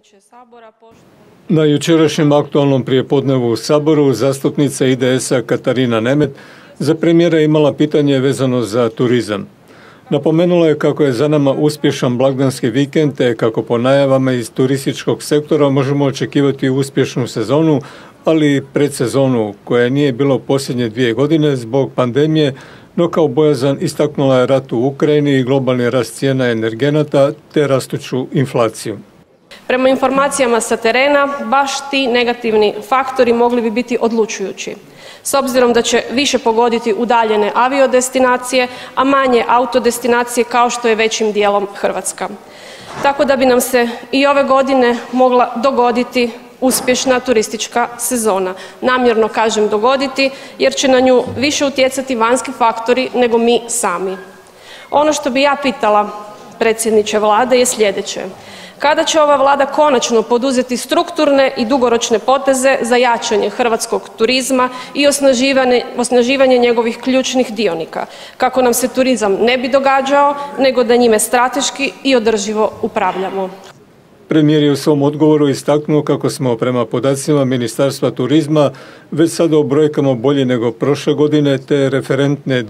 predsjedniče Sabora. Na jučerašnjem aktualnom prijepodnevu u Saboru zastupnica IDS-a Katarina Nemet za premijera imala pitanje vezano za turizam. Napomenula je kako je za nama uspješan blagdanski vikend te kako po najavama iz turističkog sektora možemo očekivati uspješnu sezonu, ali i predsezonu koja nije bilo posljednje 2 godine zbog pandemije, no kao bojazan istaknula je rat u Ukrajini i globalni rast cijena energenata te rastuću inflaciju. Prema informacijama sa terena, baš ti negativni faktori mogli bi biti odlučujući. S obzirom da će više pogoditi udaljene aviodestinacije, a manje autodestinacije kao što je većim dijelom Hrvatska. Tako da bi nam se i ove godine mogla dogoditi uspješna turistička sezona. Namjerno kažem dogoditi jer će na nju više utjecati vanjski faktori nego mi sami. Ono što bi ja pitala predsjedniče Vlade je sljedeće. Kada će ova Vlada konačno poduzeti strukturne i dugoročne poteze za jačanje hrvatskog turizma i osnaživanje njegovih ključnih dionika, kako nam se turizam ne bi događao, nego da njime strateški i održivo upravljamo? Premijer je u svom odgovoru istaknuo kako smo prema podacima Ministarstva turizma već sada u brojkama bolji nego prošle godine te referentne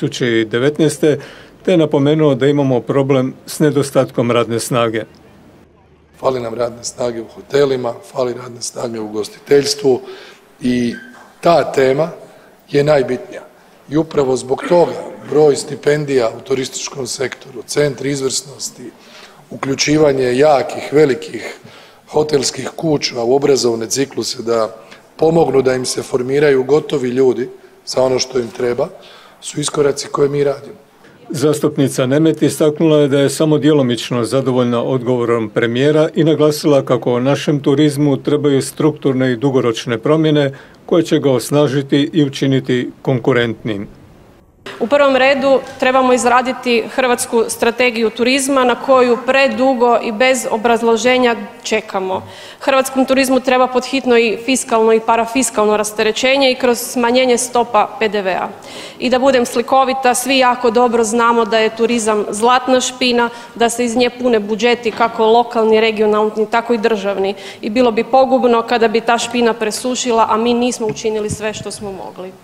2019. te napomenuo da imamo problem s nedostatkom radne snage. Fali nam radne snage u hotelima, fali radne snage u ugostiteljstvu i ta tema je najbitnija. I upravo zbog toga broj stipendija u turističkom sektoru, centri izvrsnosti, uključivanje jakih, velikih hotelskih kuća u obrazovne cikluse da pomognu da im se formiraju gotovi ljudi za ono što im treba, su iskoraci koje mi radimo. Zastupnica Nemet istaknula je da je samo djelomično zadovoljna odgovorom premijera i naglasila kako našem turizmu trebaju strukturne i dugoročne promjene koje će ga osnažiti i učiniti konkurentnim. U prvom redu trebamo izraditi hrvatsku strategiju turizma na koju predugo i bez obrazloženja čekamo. Hrvatskom turizmu treba pod hitno i fiskalno i parafiskalno rasterećenje i kroz smanjenje stopa PDV-a. I da budem slikovita, svi jako dobro znamo da je turizam zlatna špina, da se iz nje pune budžeti kako lokalni, regionalni, tako i državni. I bilo bi pogubno kada bi ta špina presušila, a mi nismo učinili sve što smo mogli.